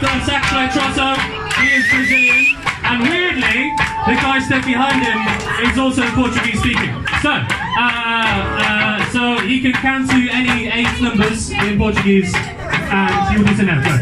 the saxophone Trosso, he is Brazilian, and weirdly, the guy stuck behind him is also Portuguese speaking. So he can count to any 8 numbers in Portuguese, and you'll listen now. Go.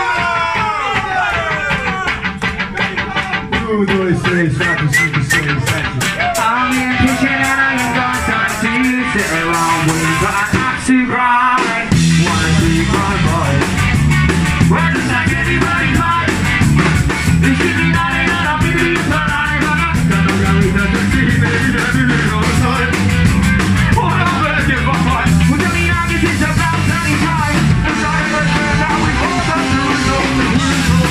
1, 2, 3, 4, 5, 6, 7. I'm in the kitchen and I ain't got time to sit around waiting, but I have to grind. Wanna see my boy? Where does like everybody hide? They should be dying and I'll be alive. I'm not gonna go with the city, baby, every all the time. Oh, I'm gonna give my mind. Well, tell me now, this is about 35. The time of the now we all have to resolve the world.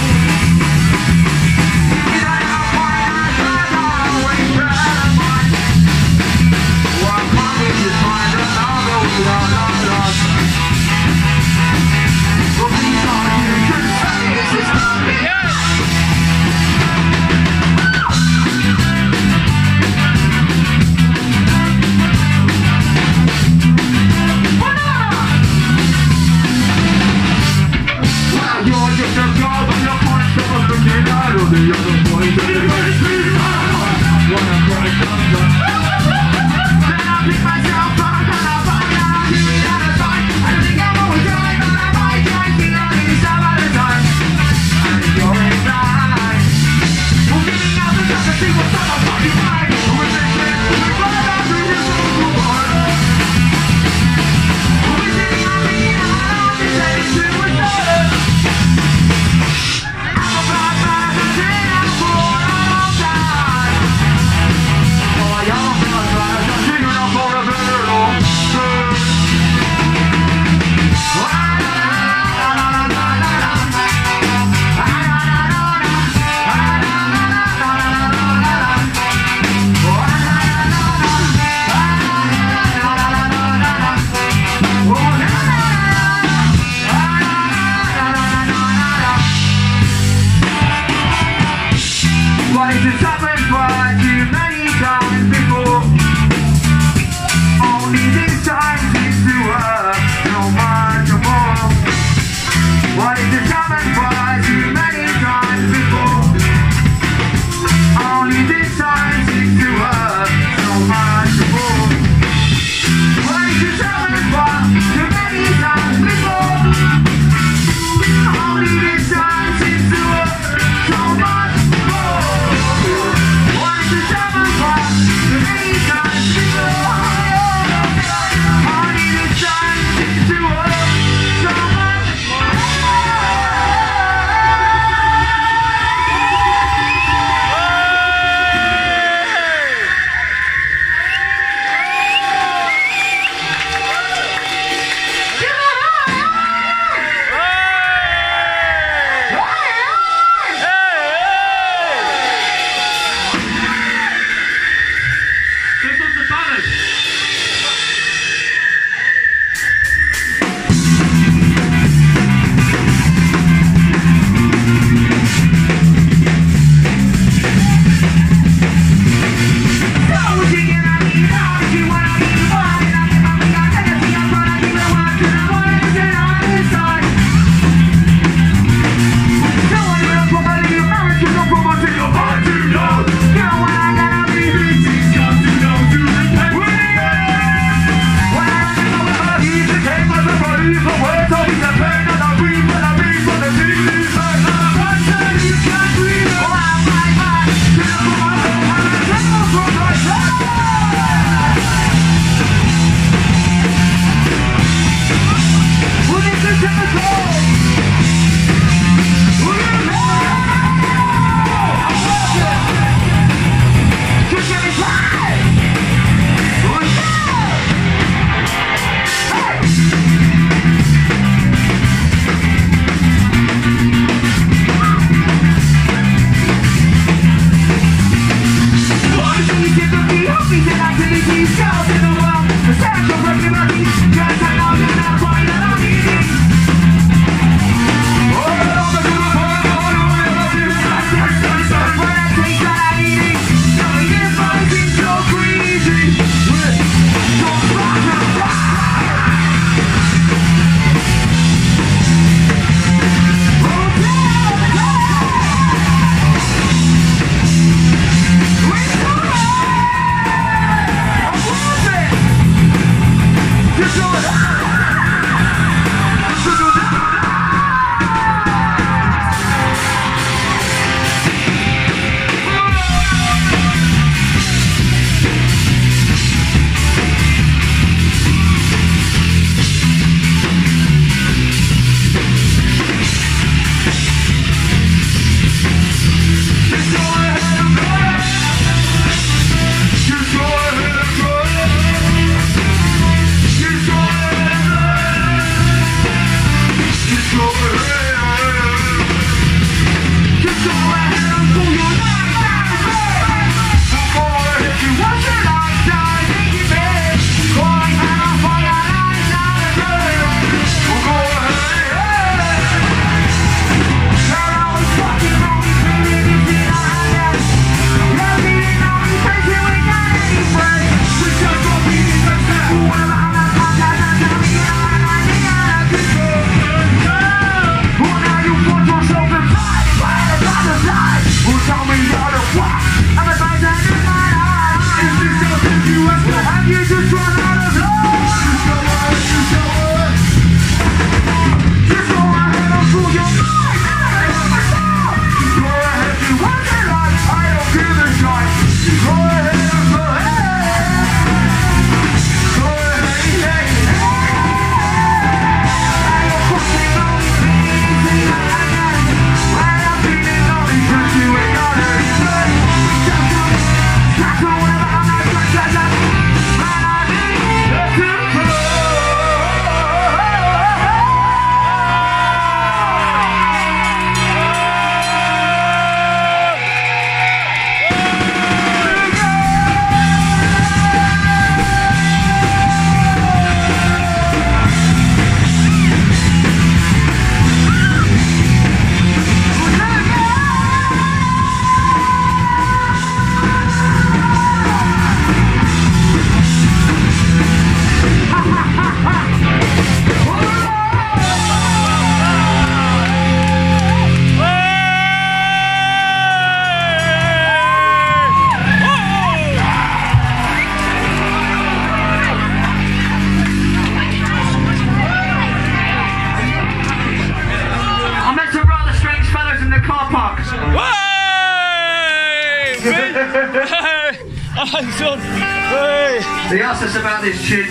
They asked us about this tune.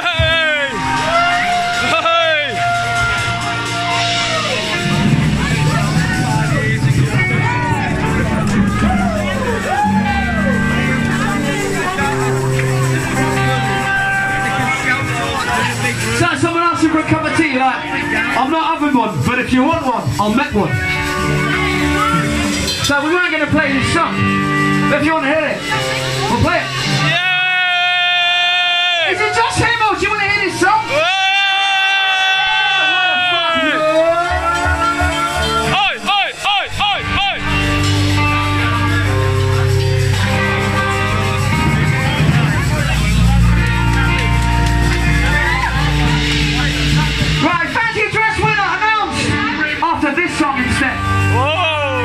Is that someone asking for a cup of tea? Like, I'm not having one, but if you want one, I'll make one. So we weren't going to play this song, but if you want to hear it, we'll play it. Yay! Is it just him or do you want to hear this song? This song instead. Whoa!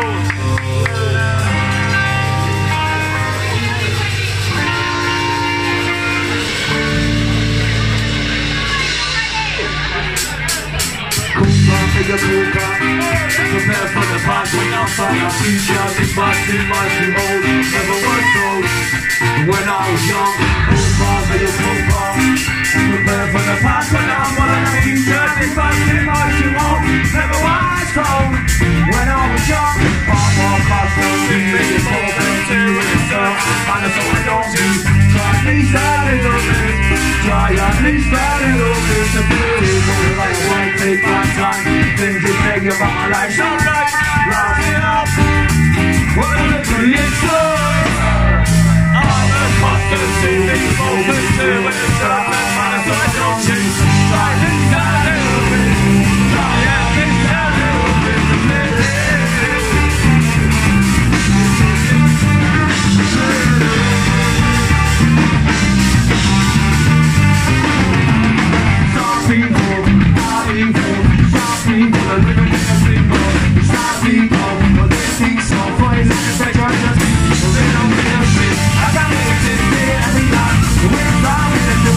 Culpa, nigga, Culpa. Prepare for the past when I find our future. This might seem much too old. Never was told when I was young. Culpa, nigga, Culpa. Prepare for the past when I find our future. This might seem much too old. Never was told when I was young. Far more custom, being involved into itself. And that's all I don't do. Try at least a little bit. Try at least a little bit to prove like I won't take my time. Things that take about my life. So right, round it up. What a brilliant story. I'm a custom to these moments too. When it's done, and that's all I don't do. Try at least a little bit. Try at least a little bit to live. I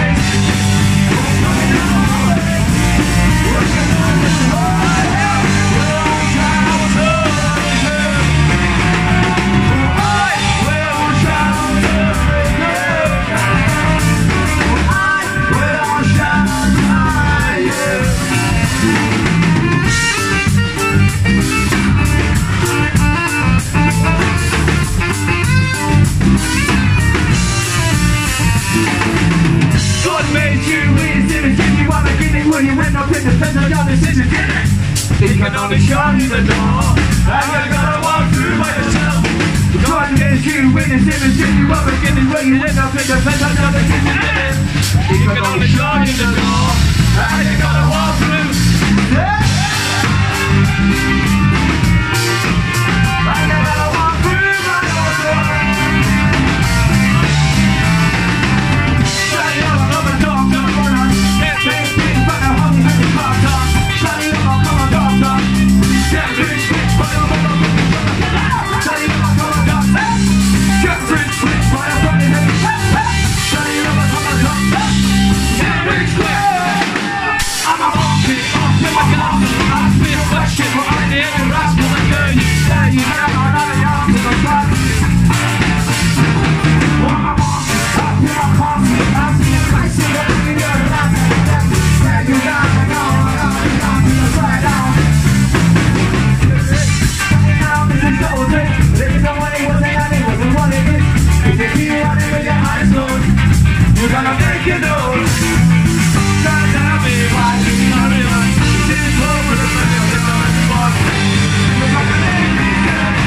You can only shut the door, and you gotta walk through by yourself. God is you in this image, and you are beginning where you end up in the fence of the kitchen. You can only shut the door, and you gotta walk through. And you gotta walk through my door. Shut up, I'm a dog, don't run on. Can't say things, but I'm hungry and it's hard talk. Shut up, I'm a dog, dog. Get rich, but I'm a dog. Shut up, I'm a dog. Get rich, but I'm running and shut up, I'm a dog. Get rich, I'm a monkey, off with my glasses. Ask me a question, but I'm the only rascal that girl you say. You never know the answer to that. I'm a monkey, off with my coffee. Ask me a question, but I'm the only rascal that girl you say. You never know the answer to that. You gotta make it known. Don't tell me why you know me. This is over the money of everyone. You're not gonna make me good.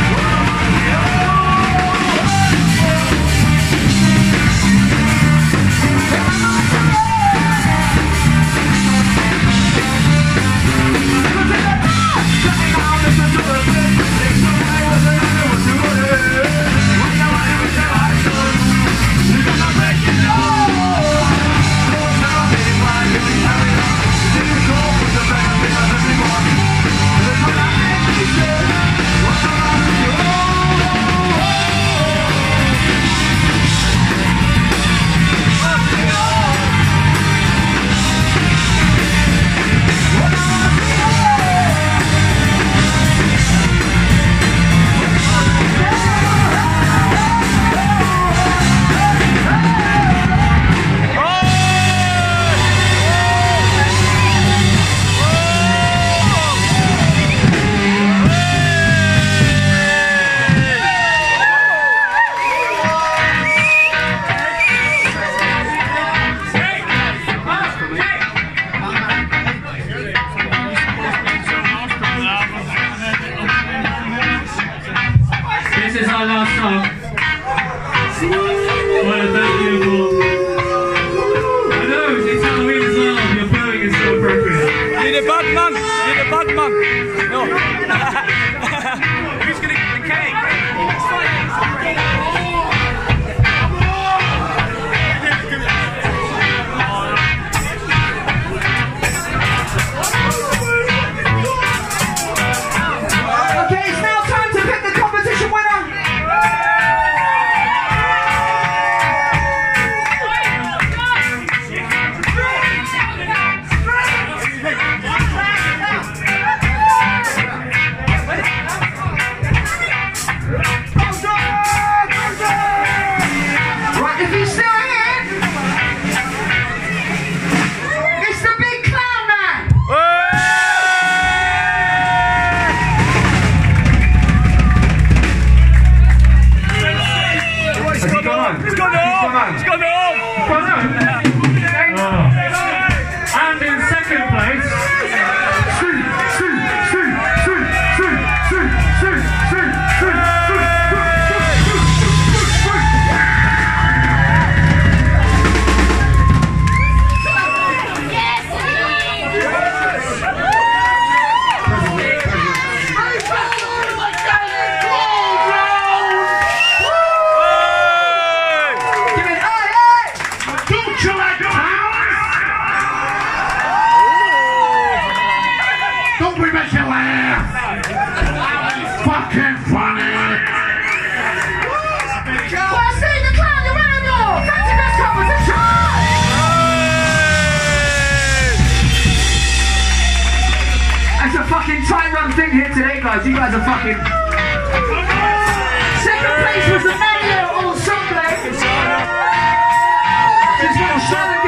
This is our last song. I want to thank you for... I know, it's Halloween as well, your blowing is so appropriate. You're the bad man! You're the bad man! No. Who's gonna get the cake? Okay, it's now time to pick the competition winner. Right, if he's still here, it's the big clown man. It's gone home! It's gone home! It's gone home! And in second place, don't we make you laugh? Fucking funny. Well, see the clown, you're in the fancy best competition. thing here today, guys. You guys are fucking... Second place was the Mario Ensemble. Just little show